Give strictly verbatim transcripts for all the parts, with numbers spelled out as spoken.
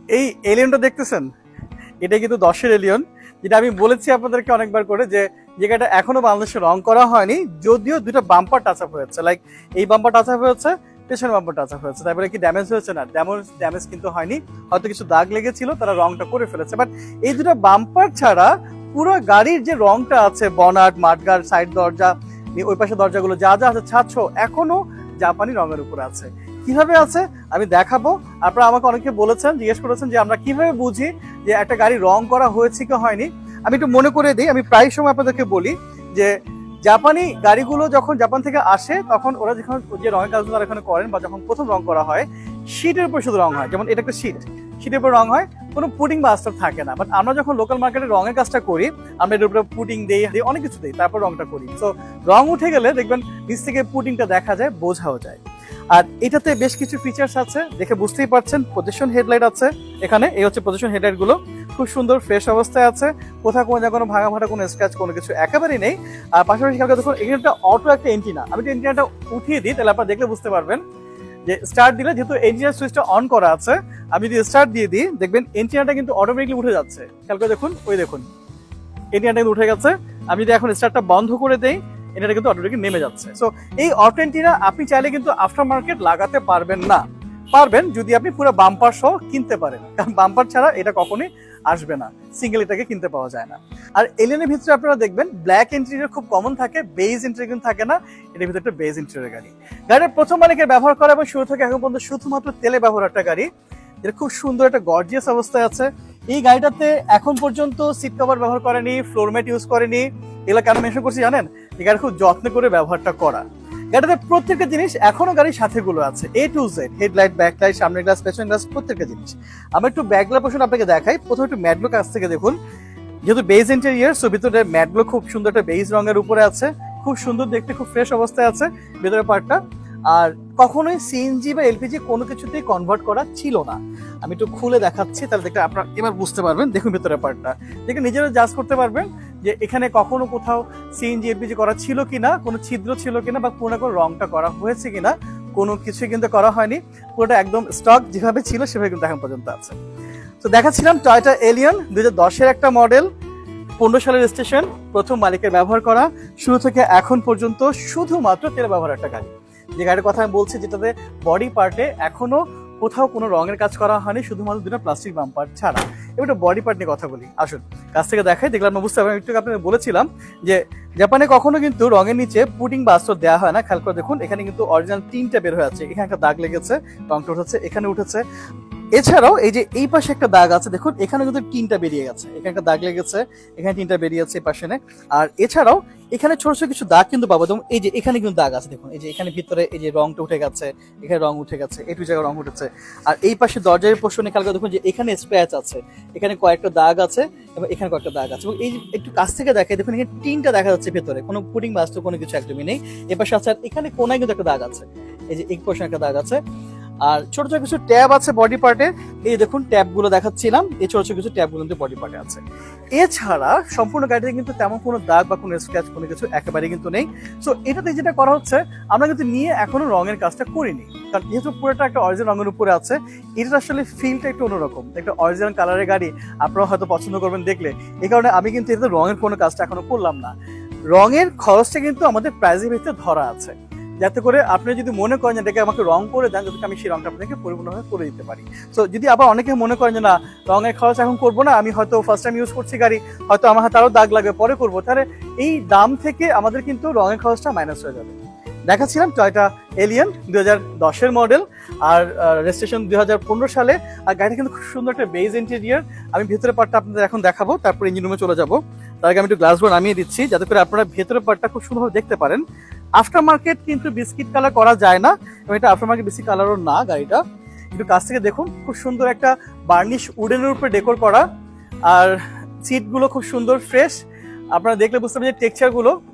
এই এলিয়নটা দেখতেছেন, এটা কিন্তু দশের এলিয়ন, যেটা আমি বলেছি আপনাদেরকে অনেকবার করে যে জায়গাটা এখনো বাংলাদেশে রং করা হয়নি, যদিও দুটো বাম্পার টাচ আপ হয়েছে, লাইক এই বাম্পার টাচ আপ হয়েছে, পেছনের বাম্পার টাচ আপ হয়েছে, তারপরে কি ড্যামেজ হয়েছে? না, ড্যামেজ ড্যামেজ কিন্তু হয়নি, হয়তো কিছু দাগ লেগেছিল, তারা রংটা করে ফেলেছে। বাট এই দুটো বাম্পার ছাড়া পুরো গাড়ির যে রংটা আছে, বনাট, মাঠগার্ড, সাইড দরজা, ওই পাশে দরজাগুলো যা যা আছে ছাদ এখনো জাপানি রঙের উপরে আছে। কিভাবে আছে আমি দেখাবো। আপনারা আমাকে অনেকে বলেছেন, জিজ্ঞেস করেছেন যে আমরা কিভাবে বুঝি যে একটা গাড়ি রং করা হয়েছে কি হয়নি। আমি একটু মনে করে দিই, আমি প্রায় সময় আপনাদেরকে বলি যে জাপানি গাড়িগুলো যখন জাপান থেকে আসে তখন ওরা যখন যে রঙের কাজগুলো এখানে করেন বা যখন প্রথম রং করা হয় শীটের উপর শুধু রং হয়, যেমন এটা একটা শীট, শীটের উপর রং হয়, কোনো পুডিং বা আস্তর থাকে না। বাট আমরা যখন লোকাল মার্কেটে রঙের কাজটা করি আমরা এর উপরে পুডিং দিই, অনেক কিছু দিই, তারপর রংটা করি। তো রং উঠে গেলে দেখবেন নিচ থেকে পুডিংটা দেখা যায়, বোঝাও যায়। আর এটাতে বেশ কিছু ফিচার্স আছে, দেখে বুঝতেই পারছেন। পজিশন হেডলাইট আছে এখানে, এই হচ্ছে পজিশন হেডলাইট গুলো, খুব সুন্দর ফ্রেশ অবস্থায় আছে, কোথাও কোনো জায়গায় কোনো ভাঙা ভাটা, কোনো স্ক্র্যাচ, কোনো কিছু একেবারেই নেই। আর পাশাপাশি কালকে দেখুন এখানে একটা অটো একটা এন্টিনা, আমি তো এন্টিনাটা উঠিয়ে দিই, তাহলে আপনারা দেখলে বুঝতে পারবেন যে স্টার্ট দিলে যেহেতু এন্টিনার সুইচটা অন করা আছে, আমি যদি স্টার্ট দিয়ে দিই দেখবেন এন্টিনাটা কিন্তু অটোমেটিকলি উঠে যাচ্ছে। খেয়াল করে দেখুন, ওই দেখুন এন্টিনাটা কিন্তু উঠে গেছে। আমি যদি এখন স্টার্টটা বন্ধ করে দেই এটা কিন্তু অটোমেটিক নেমে যাচ্ছে। সো এই অটো এন্টিনা আপনি চাইলে কিন্তু আফটার মার্কেট লাগাতে পারবেন না, পারবেন যদি আপনি পুরো বাম্পার সহ কিনতে পারেন, কারণ বাম্পার ছাড়া এটা কখনোই আসবে না, সিঙ্গেল এটাকে কিনতে পাওয়া যায় না। আর এলিয়নের ভিতরে আপনারা দেখবেন ব্ল্যাক ইন্টেরিয়র খুব কমন থাকে, বেজ ইন্টেরিয়র কিন্তু থাকে না, এটার ভিতরে একটা বেজ ইন্টেরিয়র গাড়ি। গাড়ির প্রথম মালিকের ব্যবহার করা এবং শুরু থেকে এখন পর্যন্ত শুধুমাত্র তেলে ব্যবহার একটা গাড়ি, যেটা খুব সুন্দর একটা গর্জিয়াস অবস্থায় আছে। এই গাড়িটাতে এখন পর্যন্ত সিট কভার ব্যবহার করেনি, ফ্লোর ম্যাট ইউজ করেনি। এগুলো কেন মেনশন করছি জানেন? এই গাড়ি খুব যত্ন করে ব্যবহারটা করা। গাড়িতে প্রত্যেকটা জিনিস এখনো গাড়ির সাথে গুলো আছে, A to Z, headlight, backlight, সামনের গ্লাস, পেছনের গ্লাস, প্রত্যেকটা জিনিস। আমি একটু ব্যাকলাইট পোর্শন আপনাকে দেখাই। প্রথমে একটু ম্যাটগুলো কাছ থেকে দেখুন, যেহেতু বেজ ইন্টেরিয়র সো ভিতরে ম্যাটগুলো খুব সুন্দর একটা বেজ রঙের উপরে আছে, খুব সুন্দর দেখতে, খুব ফ্রেশ অবস্থায় আছে ভেতরের পার্টটা। আর কখনোই সিএনজি বা এলপিজি কোনো কিছুতেই কনভার্ট করা ছিল না। আমি একটু খুলে দেখাচ্ছি, তাহলে দেখতে আপনারা এবার বুঝতে পারবেন। দেখুন ভেতরের পার্টটা দেখে নিজেরা জাজ করতে পারবেন যে এখানে কখনো কোথাও সিএনজি এলপিজি করা ছিল কিনা, কোনো ছিদ্র ছিল কিনা, বা পুরোনো করে রংটা করা হয়েছে কিনা, কোনো কিছু কিন্তু করা হয়নি। পুরোটা একদম স্টক যেভাবে ছিল সেভাবে কিন্তু এখন পর্যন্ত আছে। তো দেখাচ্ছিলাম টয়োটা এলিয়ন দুই হাজার দশের একটা মডেল, পনেরো সালের রেজিস্ট্রেশন, প্রথম মালিকের ব্যবহার করা, শুরু থেকে এখন পর্যন্ত শুধুমাত্র তেলে ব্যবহার একটা গাড়ি। যে গাড়ির কথা আমি বলছি যেটাতে বডি পার্টে এখনো কোথাও কোনো রঙের কাজ করা হয়নি, শুধুমাত্র দুটো প্লাস্টিক বাম্পার ছাড়া। এবার বডি পার্ট নিয়ে কথা বলি, আসুন কাছ থেকে দেখাই, দেখলাম না বুঝতে পারবেন। একটু আপনাকে বলেছিলাম যে জাপানে কখনো কিন্তু রঙের নিচে পুটিং বা আস্তর দেওয়া হয় না। খেয়াল করে দেখুন এখানে কিন্তু অরিজিনাল টিনটা বের হয়ে আছে, এখানে একটা দাগ লেগেছে, রংটা উঠেছে, এখানে উঠেছে। এছাড়াও এই যে এই পাশে একটা দাগ আছে দেখুন, এখানে কিন্তু টিনটা বেরিয়ে গেছে, এখানে একটা দাগ লেগেছে, এখানে টিনটা বেরিয়েছে এই পাশে। আর এছাড়াও এখানে ছোট ছোট কিছু দাগ কিন্তু পাবো, যেমন এই যে এখানে কিন্তু দাগ আছে দেখুন, এই যে এখানে ভিতরে এই যে রংটা উঠে গেছে, এখানে রং উঠে গেছে, একটু জায়গায় রং উঠেছে। আর এই পাশে দরজার পোর্শনে খেয়াল করে দেখুন যে এখানে স্ক্র্যাচ আছে, এখানে কয়েকটা দাগ আছে এবং এখানে কয়েকটা দাগ আছে। এবং এই একটু কাছ থেকে দেখাই দেখুন, এখানে টিনটা দেখা যাচ্ছে ভেতরে, কোনো পুডিং বা আস্তর কোনো কিছু একদমই নেই। এ পাশে আছে, আর এখানে কোনায় কিন্তু একটা দাগ আছে, এই যে এই পোর্শনে একটা দাগ আছে। আর ছোট ছোট কিছু ট্যাব আছে বডি পার্টে, এই দেখুন ট্যাব গুলো দেখাচ্ছিলাম, এই ছোট ছোট কিছু ট্যাব গুলো বডি পার্টে আছে। এছাড়া সম্পূর্ণ গাড়িতে কিন্তু তেমন কোনো দাগ বা কোনো স্ক্র্যাচ কোনো কিছু একেবারে কিন্তু নেই। সো এটাতে যেটা করা হচ্ছে, আমরা কিন্তু নিয়ে এখনো রঙের কাজটা করিনি, কারণ যেহেতু পুরোটা একটা অরিজিনাল রঙের উপরে আছে, এটা আসলে ফিলটা একটু অন্যরকম, একটা অরিজিনাল কালারের গাড়ি আপনারা হয়তো পছন্দ করবেন দেখলে। এই কারণে আমি কিন্তু এটাতে রঙের কোনো কাজটা এখনো করলাম না। রঙের খরচটা কিন্তু আমাদের প্রাইজের ভিতরে ধরা আছে, যাতে করে আপনি যদি মনে করেন যে এটাকে আমাকে রং করে দেন, যাতে আমি সেই রংটা আপনাকে পরিপূর্ণভাবে করে দিতে পারি। সো যদি আবার অনেকে মনে করেন যে না রঙের খরচ এখন করবো না, আমি হয়তো ফার্স্ট টাইম ইউজ করছি গাড়ি, হয়তো আমার হাতে আরো দাগ লাগবে পরে করবো, তাহলে এই দাম থেকে আমাদের কিন্তু রঙের খরচটা মাইনাস হয়ে যাবে। দেখাচ্ছিলাম টয়োটা এলিয়ন দুই হাজার দশের মডেল, আর রেজিস্ট্রেশন দুই হাজার পনেরো সালে। আর গাড়িটা কিন্তু খুব সুন্দর একটা বেজ ইন্টেরিয়র। আমি ভেতরের পার্টটা আপনাদের এখন দেখাবো, তারপর ইঞ্জিন রুমে চলে যাবো। তার আগে আমি একটু গ্লাসগুলো নামিয়ে দিচ্ছি, যাতে করে আপনারা ভেতরের পার্টটা খুব সুন্দরভাবে দেখতে পারেন। আফটার মার্কেট কিন্তু বিস্কিট কালার করা যায় না, এবং এটা আফটার মার্কেট বিস্কিট কালারও না। গাড়িটা একটু কাছ থেকে দেখুন, খুব সুন্দর একটা বার্নিশ উডেনের উপরে ডেকোর করা, আর সিটগুলো খুব সুন্দর ফ্রেশ। আপনারা দেখলে বুঝতে পারবেন যে টেক্সচার গুলো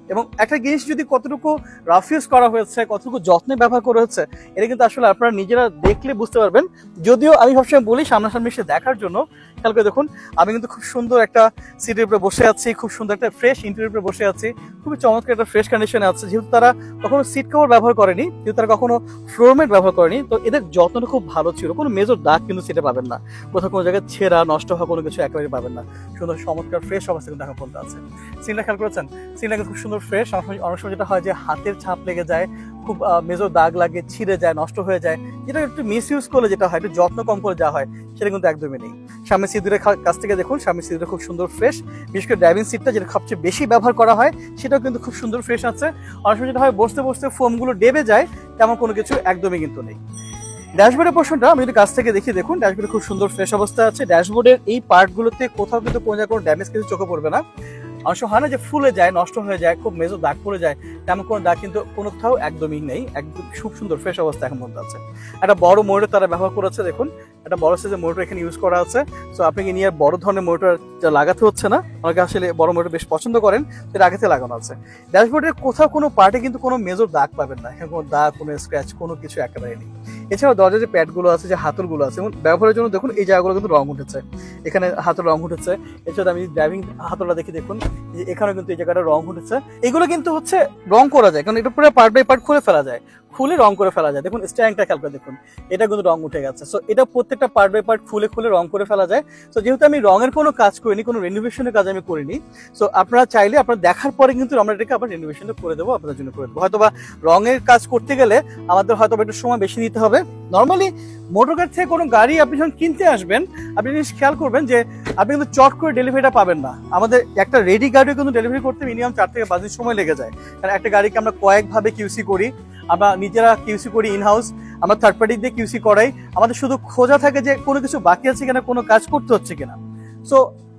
এবং একটা জিনিস যদি কতটুকু রাফ ইউজ করা হয়েছে, কতটুকু যত্নে ব্যবহার করা হয়েছে, এটা কিন্তু আসলে আপনারা নিজেরা দেখলে বুঝতে পারবেন। যদিও আমি সবসময় বলি সামনাসামনি এসে দেখার জন্য। খেয়াল করে দেখুন, আমি কিন্তু খুব সুন্দর একটা সিটের উপরে বসে আছি, খুব সুন্দর একটা ফ্রেশ ইন্টেরিয়র উপরে বসে আছি, খুবই চমৎকার একটা ফ্রেশ কন্ডিশনে আছে। যেহেতু তারা কখনো সিট কভার ব্যবহার করেনি, যেহেতু তারা কখনো ফ্লোর ম্যাট ব্যবহার করেনি, তো এদের যত্নটা খুব ভালো ছিল। কোনো মেজর দাগ কিন্তু সিটে পাবেন না, কোথাও কোনো জায়গায় ছেঁড়া নষ্ট হওয়া কোনো কিছু একেবারে পাবেন না। সুন্দর চমৎকার ফ্রেশ অবস্থা কিন্তু এখন পর্যন্ত আছে। সিনটা খেয়াল করেছেন, সিনটা কিন্তু খুব সুন্দর ফ্রেশ। অনেক সময় যেটা হয় যে হাতের ছাপ লেগে যায়, খুব মেজর দাগ লাগে, ছিঁড়ে যায়, নষ্ট হয়ে যায়, যেটা একটু মিস ইউজ করলে যেটা হয়, একটু যত্ন কম করে যাওয়া হয়, সেটা কিন্তু একদমই নেই। সামনে সিট দুটোর কাছ থেকে দেখুন, সামনে সিট দুটো খুব সুন্দর ফ্রেশ। বিশেষ করে ড্রাইভিং সিটটা যেটা সবচেয়ে বেশি ব্যবহার করা হয়, সেটাও কিন্তু খুব সুন্দর ফ্রেশ আছে। অনেক সময় যেটা হয় বসতে বসতে ফোমগুলো ডেবে যায়, তেমন কোনো কিছু একদমই কিন্তু নেই। ড্যাশবোর্ডের পোর্শনটা আমি যদি কাছ থেকে দেখি, দেখুন ড্যাশবোর্ডে খুব সুন্দর ফ্রেশ অবস্থা আছে। ড্যাশবোর্ডের এই পার্টগুলোতে কোথাও কিন্তু কোনো জায়গায় কোনো ড্যামেজ কিছু চোখে পড়বে না। অনেক সময় হয় না যে ফুলে যায়, নষ্ট হয়ে যায়, খুব মেজর দাগ পড়ে যায়, তেমন কোনো দাগ কিন্তু কোনোথাও একদমই নেই। একদম খুব সুন্দর ফ্রেশ অবস্থা এখন মধ্যে আছে। একটা বড় মোটর তারা ব্যবহার করেছে, দেখুন একটা বড় সাইজের মোটর এখানে ইউজ করা আছে। সো আপনাকে নিয়ে বড় ধরনের মোটর লাগাতে হচ্ছে না, অনেকে আসলে বড় মোটর বেশ পছন্দ করেন, সেটা আগে থেকে লাগানো আছে। ড্যাশবোর্ডের কোথাও কোনো পার্টে কিন্তু কোনো মেজর দাগ পাবেন না, এখানে কোনো দাগ, কোনো স্ক্র্যাচ, কোনো কিছু একেবারে নেই। এছাড়াও দরজার যে প্যাডগুলো আছে, যে হাতলগুলো আছে, এবং ব্যবহারের জন্য দেখুন এই জায়গাগুলো কিন্তু রং উঠেছে, এখানে হাতল রং উঠেছে। এছাড়া আমি ড্রাইভিং হাতলটা দেখি, দেখুন এখানে কিন্তু এই জায়গাটা রং উঠেছে। এগুলো কিন্তু হচ্ছে রং করা যায়, কারণ এটা পুরো পার্ট বাই পার্ট খুলে ফেলা যায়, খুলে রং করে ফেলা যায়। দেখুন স্ট্যান্ডটা খেয়াল করে দেখুন, এটা কিন্তু রং উঠে গেছে। সো এটা প্রত্যেকটা পার্ট বাই পার্ট খুলে খুলে রং করে ফেলা যায়। সো যেহেতু আমি রঙের কোনো কাজ করিনি, কোনো রেনোভেশনের কাজ আমি করিনি, সো আপনারা চাইলে আপনারা দেখার পরে কিন্তু আমরা এটাকে আবার রেনোভেশনটা করে দেবো, আপনাদের জন্য করে দেবো। হয়তোবা রঙের কাজ করতে গেলে আমাদের হয়তো একটু সময় বেশি নিতে হবে। নর্মালি মোটর গাড়ি থেকে কোনো গাড়ি আপনি যখন কিনতে আসবেন, আপনি জিনিস খেয়াল করবেন যে আপনি কিন্তু চট করে ডেলিভারিটা পাবেন না। আমাদের একটা রেডি গাড়িও কিন্তু ডেলিভারি করতে মিনিমাম চার থেকে পাঁচ দিন সময় লেগে যায়, কারণ একটা গাড়িকে আমরা কয়েকভাবে কিউসি করি, আমরা নিজেরা কিউসি করি ইনহাউস, আমরা থার্ড পার্টি দিয়ে কিউসি করাই। আমাদের শুধু খোঁজা থাকে যে কোনো কিছু বাকি আছে কিনা, কোনো কাজ করতে হচ্ছে কিনা। সো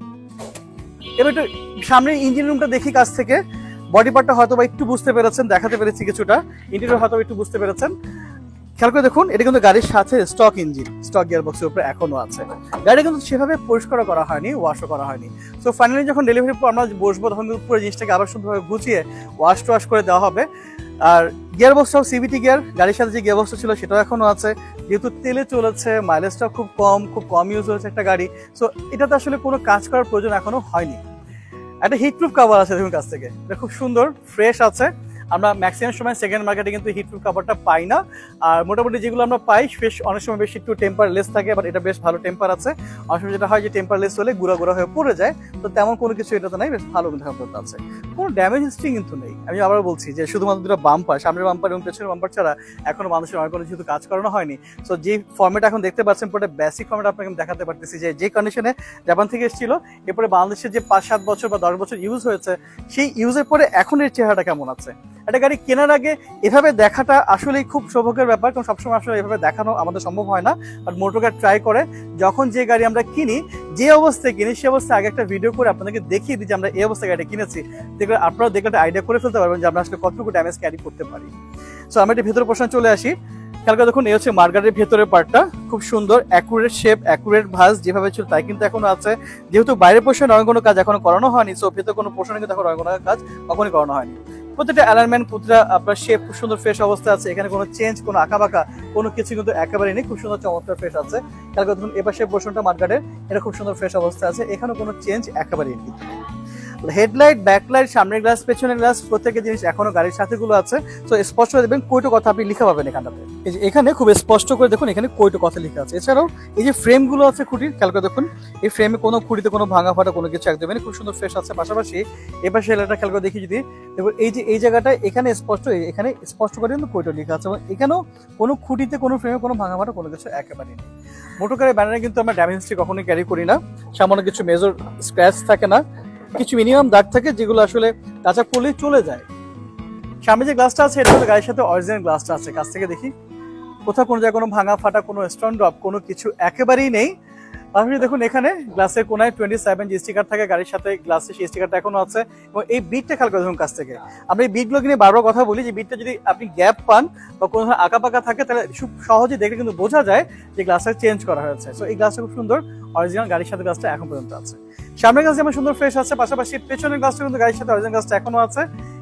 এবার একটু সামনে ইঞ্জিন রুমটা দেখি কাছ থেকে। বডি পার্টটা হয়তো বা একটু বুঝতে পেরেছেন, দেখাতে পেরেছি কিছুটা, ইন্টেরিয়র হয়তো একটু বুঝতে পেরেছেন। খেয়াল করে দেখুন, এটা কিন্তু গাড়ির সাথে স্টক ইঞ্জিন, স্টক গিয়ার বক্সের উপরে এখনো আছে। গাড়ি কিন্তু সেভাবে পরিষ্কার করা হয়নি, ওয়াশও করা হয়নি। সো ফাইনালি যখন ডেলিভারি আমরা বসবো, তখন কিন্তু পুরো জিনিসটাকে আবার সুন্দরভাবে গুছিয়ে ওয়াশ টোয়াশ করে দেওয়া হবে। আর গিয়ার বক্সটাও সিভিটি গিয়ার, গাড়ির সাথে যে গিয়ার বক্সটা ছিল সেটাও এখনো আছে। যেহেতু তেলে চলেছে, মাইলেজটা খুব কম, খুব কম ইউজ হয়েছে একটা গাড়ি, সো এটাতে আসলে কোনো কাজ করার প্রয়োজন এখনো হয়নি। একটা হিটপ্রুফ কাভার আছে দেখুন কাছ থেকে, এটা খুব সুন্দর ফ্রেশ আছে। আমরা ম্যাক্সিমাম সময় সেকেন্ড মার্কেটে কিন্তু হিটপ্রুফ কাভারটা পাই না, আর মোটামুটি যেগুলো আমরা পাই বেশ অনেক সময় বেশি একটু টেম্পার লেস থাকে, বাট এটা বেশ ভালো টেম্পার আছে। অনেক সময় যেটা হয় যে টেম্পার লেস হলে গুঁড়া গুঁড়া হয়ে পড়ে যায়, তো তেমন কোনো কিছু এটাতে নাই, বেশ ভালো কিন্তু আছে, কোনো ড্যামেজ হিস্ট্রি কিন্তু নেই। আমি আবার বলছি যে শুধুমাত্র দুটো বাম্পার, সামনের বাম্পার এবং পেছনের বাম্পার ছাড়া এখনো মানুষের অনেক কোনো যেহেতু কাজ করানো হয়নি। সো যে ফর্মেট এখন দেখতে পাচ্ছেন, পুরো বেসিক ফর্মেট আপনাকে আমি দেখাতে পারতেছি, যে যে কন্ডিশনে জাপান থেকে এসেছিল, এরপরে বাংলাদেশের যে পাঁচ সাত বছর বা দশ বছর ইউজ হয়েছে, সেই ইউজের পরে এখন এর চেহারাটা কেমন আছে। একটা গাড়ি কেনার আগে এভাবে দেখাটা আসলেই খুব সৌভাগ্যের ব্যাপার, কারণ সবসময় আসলে এভাবে দেখানো আমাদের সম্ভব হয় না। বাট মোটর গাড়ি ট্রাই করে যখন যে গাড়ি আমরা কিনি, যে অবস্থায় কিনি সে অবস্থায় আগে একটা ভিডিও করে আপনাদেরকে দেখিয়ে দিই যে আমরা এই অবস্থায় গাড়ি কিনেছি, দেখলে আপনারাও দেখলে একটা আইডিয়া করে ফেলতে পারবেন যে আমরা আসলে কতটুকু ড্যামেজ ক্যারি করতে পারি। সো আমরা একটি ভেতরের পোর্শনে চলে আসি। খেয়াল করে দেখুন, এই হচ্ছে মার্গারের ভেতরের পার্টটা, খুব সুন্দর অ্যাকুরেট শেপ, অ্যাকুরেট ভাঁজ যেভাবে ছিল তাই কিন্তু এখনো আছে। যেহেতু বাইরের পোর্শনে রঙের কোনো কাজ এখনো করানো হয়নি, সো ভেতর কোনো পোর্শনে কিন্তু এখন রঙের কোনো কাজ কখনই করানো হয়নি। প্রত্যেকটা অ্যালাইনমেন্ট, প্রতিটা আপনার শেপ খুব সুন্দর ফ্রেশ অবস্থা আছে। এখানে কোনো চেঞ্জ, কোনো আঁকা বাঁকা কোনো কিছু কিন্তু একেবারে নেই, খুব সুন্দর চমৎকার ফ্রেশ আছে। খেয়াল করে দেখুন, এপাশে পোর্শনটা মার্গারের, এটা খুব সুন্দর ফ্রেশ অবস্থা আছে, এখানে কোনো চেঞ্জ একেবারেই নেই। হেডলাইট, ব্যাকলাইট, সামনের গ্লাস, পেছনের গ্লাস, প্রত্যেকটা জিনিস এখনো গাড়ির সাথে গুলো আছে। তো স্পষ্ট করে দেখবেন কোইটো কথা আপনি লিখা পাবেন এখানটাতে, এখানে খুব স্পষ্ট করে দেখুন, এখানে কোইটো কথা লেখা আছে। এছাড়াও এই যে ফ্রেম গুলো আছে খুঁটির, খেয়াল করে দেখুন, এই ফ্রেমে কোনো খুঁটিতে কোনো ভাঙা ফাটা কোনো কিছু একদমই খুব সুন্দর ফ্রেশ আছে। পাশাপাশি এবার সেলাটা খেয়াল করে দেখি যদি দেখুন, এই যে এই জায়গাটা এখানে স্পষ্ট, এখানে স্পষ্ট করে কিন্তু কোইটো লেখা আছে, এবং এখানেও কোনো খুঁটিতে কোনো ফ্রেমে কোনো ভাঙা ফাটা কোনো কিছু একেবারেই নেই। মোটর গাড়ির ব্যানারে কিন্তু আমরা ড্যামেজ হিস্ট্রি কখনোই ক্যারি করি না, সামান্য কিছু মেজর স্ক্র্যাচ থাকে না, কিছু মিনিমাম দাগ থাকে যেগুলো আসলে টাচ আপ করলেই চলে যায়। সামনে যে গ্লাসটা আছে এটা হলো গাড়ির সাথে অরিজিনাল গ্লাসটা আছে, কাছ থেকে দেখি কোথাও কোনো জায়গায় কোনো ভাঙা ফাটা, কোনো স্টোন ড্রপ, কোনো কিছু একেবারেই নেই। পাশাপাশি দেখুন এখানে গ্লাসের কোনায় টোয়েন্টি সেভেন যে স্টিকার থাকে গাড়ির সাথে, গ্লাসের সেই স্টিকারটা এখনো আছে। এবং এই বিটটা খেয়াল করে দেখুন কাছ থেকে, আমরা এই বিটগুলো নিয়ে বারবার কথা বলি যে বিটটা যদি আপনি গ্যাপ পান বা কোনো ধরনের আঁকা পাকা থাকে, তাহলে খুব সহজে দেখে কিন্তু বোঝা যায় যে গ্লাসটা চেঞ্জ করা হয়েছে। সো এই গ্লাসটা খুব সুন্দর অরিজিনাল গাড়ির সাথে গ্লাসটা এখন পর্যন্ত আছে। সামনের গ্লাস যেমন সুন্দর ফ্রেশ আছে, পাশাপাশি পেছনের গ্লাসটা কিন্তু গাড়ির সাথে অরিজিনাল গ্লাসটা এখনো আছে।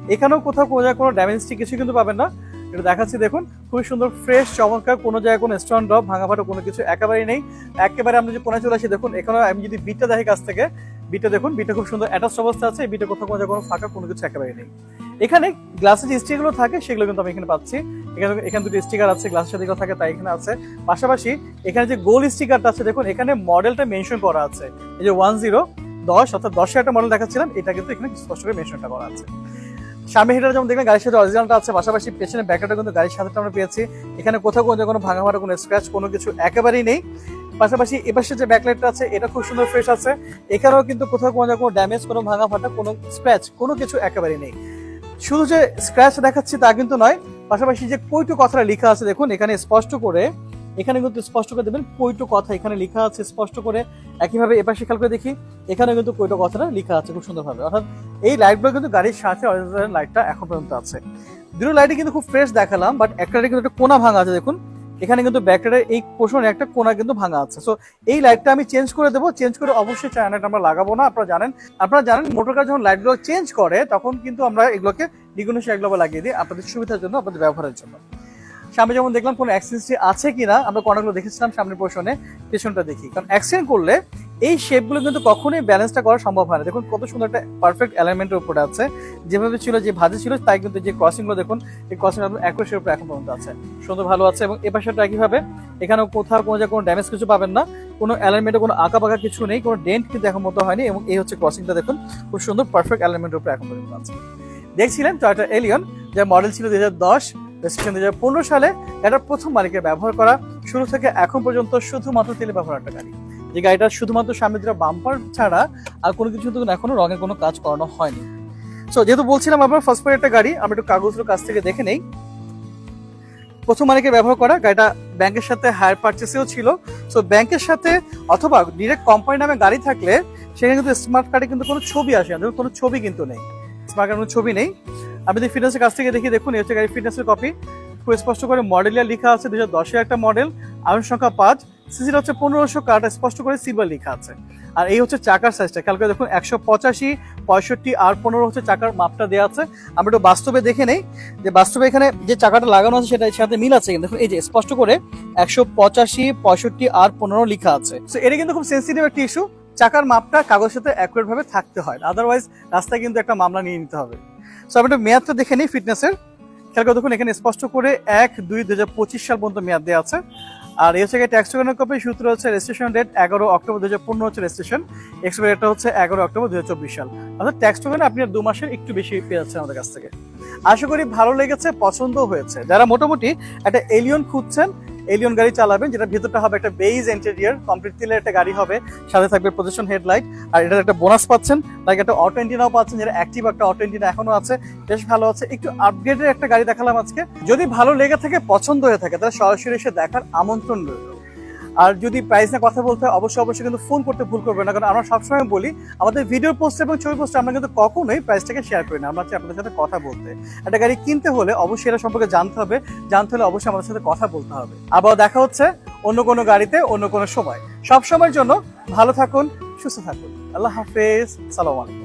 এখানেও কোথাও কোনো জায়গায় কোনো ড্যামেজ কিছু কিন্তু পাবেন না। এটা দেখাচ্ছি দেখুন, খুবই সুন্দর ফ্রেশ চমৎকার, কোনো জায়গায় কোনো স্টোন ড্রপ ভাঙা ফাটা কোনো কিছু একেবারেই নেই। একেবারে আমরা যে কোনায় চলে আসি দেখুন, এখানে আমি যদি বিটটা দেখি কাছ থেকে, বিটটা দেখুন, বিটটা খুব সুন্দর অ্যাটাচ অবস্থা আছে, বিটে কোথাও কোনো জায়গায় কোনো ফাঁকা কোনো কিছু একেবারেই নেই। এখানে গ্লাসের যে স্টিকারগুলো থাকে সেগুলো কিন্তু আমি এখানে পাচ্ছি, এখানে এখানে দুটো স্টিকার আছে, গ্লাসের সাথে যেগুলো থাকে তাই এখানে আছে। পাশাপাশি এখানে যে গোল স্টিকারটা আছে দেখুন, এখানে মডেলটা মেনশন করা আছে, এই যে ওয়ান জিরো দশ অর্থাৎ দশের একটা মডেল দেখাচ্ছিলাম, এটা কিন্তু এখানে স্পষ্ট করে মেনশনটা করা আছে। সামনে হিটার যেমন দেখলেন গাড়ির সাথে অরিজিনালটা আছে, পাশাপাশি পেছনে ব্যাকলাইটটা কিন্তু গাড়ির সাথে আমরা পেয়েছি। এখানে কোথাও কোনো কোনো ভাঙা ভাড়া কোনো স্ক্র্যাচ কোনো কিছু একেবারেই নেই। পাশাপাশি এপাশে যে ব্যাকলাইটটা আছে এটা খুব সুন্দর ফ্রেশ আছে, এখানেও কিন্তু কোথাও কোনো কোনো ড্যামেজ কোনো ভাঙা ফাটা কোনো স্ক্র্যাচ কোনো কিছু একেবারেই নেই। শুধু যে স্ক্র্যাচ দেখাচ্ছি তা কিন্তু নয়, পাশাপাশি যে কইটু কথাটা লেখা আছে দেখুন এখানে স্পষ্ট করে, এখানে কিন্তু স্পষ্ট করে দেবেন কইটু কথা এখানে লেখা আছে স্পষ্ট করে। একইভাবে এপাশে খেয়াল করে দেখি, এখানে কিন্তু কইটু কথাটা লেখা আছে খুব সুন্দরভাবে, অর্থাৎ এই লাইটগুলো কিন্তু গাড়ির সাথে অরিজিনাল লাইটটা এখন পর্যন্ত আছে। দুটো লাইটই কিন্তু খুব ফ্রেশ দেখালাম, বাট একটা কিন্তু একটা কোনা ভাঙা আছে দেখুন, এখানে কিন্তু ব্যাকলাইটের এই পোর্শনে একটা কোনা কিন্তু ভাঙা আছে। সো এই লাইটটা আমি চেঞ্জ করে দেবো, চেঞ্জ করে অবশ্যই চায়নাটা আমরা লাগাবো না। আপনারা জানেন আপনারা জানেন মোটর কার যখন লাইটগুলো চেঞ্জ করে তখন কিন্তু আমরা এগুলোকে দ্বিগুণ একগুলো লাগিয়ে দিই আপনাদের সুবিধার জন্য, আপনাদের ব্যবহারের জন্য। সামনে যেমন দেখলাম কোনো অ্যাক্সিডেন্ট আছে কিনা, আমরা কর্নারগুলো দেখেছিলাম সামনের পোর্শনে, পেছনটা দেখি, কারণ অ্যাক্সিডেন্ট করলে এই শেপগুলো কিন্তু কখনোই ব্যালেন্সটা করা সম্ভব হয় না। দেখুন কত সুন্দর একটা পারফেক্ট অ্যালাইনমেন্টের উপরে আছে, যেভাবে ছিল যে ভাজে ছিল তাই কিন্তু যে ক্রসিংগুলো দেখুন এই ক্রসিং একুশের উপরে এখন পর্যন্ত আছে, সুন্দর ভালো আছে। এবং এ পাশেটা একইভাবে, এখানেও কোথাও কোনো জায়গায় কোনো ড্যামেজ কিছু পাবেন না, কোনো অ্যালাইনমেন্টে কোনো আঁকা পাকা কিছু নেই, কোনো ডেন্ট কিন্তু এখন মতো হয়নি। এবং এই হচ্ছে ক্রসিংটা দেখুন খুব সুন্দর পারফেক্ট অ্যালাইনমেন্টের উপরে এখন পর্যন্ত আছে। দেখছিলেন টয়োটা এলিয়ন, যার মডেল ছিল দুই হাজার দশ, রেজিস্ট্রেশন দুই হাজার পনেরো সালে। এটা প্রথম মালিকের ব্যবহার করা, শুরু থেকে এখন পর্যন্ত শুধুমাত্র তেলে ব্যবহার একটা গাড়ি, যে গাড়িটা শুধুমাত্র সামনে দুটো বাম্পার ছাড়া আর কোনো কিছু কিন্তু এখনো রঙের কোনো কাজ করানো হয়নি। সো যেহেতু বলছিলাম আপনার ফার্স্ট পার্টি একটা গাড়ি, আমরা একটু কাগজগুলো কাছ থেকে দেখে নেই। প্রথম মালিকের ব্যবহার করা গাড়িটা ব্যাংকের সাথে হায়ার পারচেসেও ছিল। সো ব্যাংকের সাথে অথবা ডিরেক্ট কোম্পানি নামে গাড়ি থাকলে সেখানে কিন্তু স্মার্ট কার্ডে কিন্তু কোনো ছবি আসে না, কোনো ছবি কিন্তু নেই, স্মার্ট কার্ডে কোনো ছবি নেই। আমি যদি ফিটনেসের কাছ থেকে দেখি দেখুন, এই হচ্ছে গাড়ির ফিটনেসের কপি, খুব স্পষ্ট করে মডেলিয়া লেখা আছে, দুই হাজার দশের একটা মডেল, আয়ন সংখ্যা পাঁচ, সিসিটা হচ্ছে পনেরোশো, কার্ড স্পষ্ট করে সিলভার লেখা আছে। আর এই হচ্ছে চাকার সাইজটা, খেয়াল করে দেখুন একশো পঁচাশি পঁয়ষট্টি আর পনেরো হচ্ছে চাকার মাপটা দেওয়া আছে। আমরা একটু বাস্তবে দেখে নেই যে বাস্তবে এখানে যে চাকাটা লাগানো আছে সেটা সাথে মিল আছে, দেখুন এই যে স্পষ্ট করে একশো পঁচাশি পঁয়ষট্টি আর পনেরো লেখা আছে। তো এটা কিন্তু খুব সেন্সিটিভ একটা ইস্যু, চাকার মাপটা কাগজের সাথে অ্যাকুরেট ভাবে থাকতে হয়, আদারওয়াইজ রাস্তায় কিন্তু একটা মামলা নিয়ে নিতে হবে। সো আমি একটু মেয়াদটা দেখে নিই ফিটনেসের, খেয়াল করে দেখুন এখানে স্পষ্ট করে এক দুই দুই হাজার পঁচিশ সাল পর্যন্ত মেয়াদ দেওয়া আছে। আর এই হচ্ছে ট্যাক্স টোকেনের কপি, সূত্র হচ্ছে রেজিস্ট্রেশন ডেট এগারো অক্টোবর দুই হাজার পনেরো হচ্ছে রেজিস্ট্রেশন, এক্সপায়ারি ডেটটা হচ্ছে এগারো অক্টোবর দুই হাজার চব্বিশ সাল, অর্থাৎ ট্যাক্স টোকেনে আপনি দু মাসের একটু বেশি পেয়ে যাচ্ছেন আমাদের কাছ থেকে। আশা করি ভালো লেগেছে, পছন্দ হয়েছে। যারা মোটামুটি একটা এলিয়ন খুঁজছেন, এলিয়ন গাড়ি চালাবেন, যেটা ভেতরটা হবে একটা বেজ ইন্টেরিয়র, কমপ্লিট তেলের একটা গাড়ি হবে, সাথে থাকবে প্রজেকশন হেডলাইট, আর এটার একটা বোনাস পাচ্ছেন, লাইক একটা অটো এন্টিনাও পাচ্ছেন, যেটা অ্যাক্টিভ একটা অটো এন্টিনা এখনো আছে, বেশ ভালো আছে। একটু আপগ্রেডের একটা গাড়ি দেখালাম আজকে, যদি ভালো লেগে থাকে পছন্দ হয়ে থাকে তাহলে সরাসরি এসে দেখার আমন্ত্রণ রইল। আর যদি প্রাইস নিয়ে কথা বলতে হয় অবশ্যই অবশ্যই কিন্তু ফোন করতে ভুল করবেন না, কারণ আমরা সবসময় বলি আমাদের ভিডিও পোস্ট এবং ছবি পোস্টে আমরা কিন্তু কখনোই প্রাইসটাকে শেয়ার করি না, আমরা চাই আপনাদের সাথে কথা বলতে। একটা গাড়ি কিনতে হলে অবশ্যই এটা সম্পর্কে জানতে হবে, জানতে হলে অবশ্যই আমাদের সাথে কথা বলতে হবে। আবার দেখা হচ্ছে অন্য কোনো গাড়িতে অন্য কোনো সময়। সব সময়ের জন্য ভালো থাকুন, সুস্থ থাকুন, আল্লাহ হাফেজ, সালাম আলাইকুম।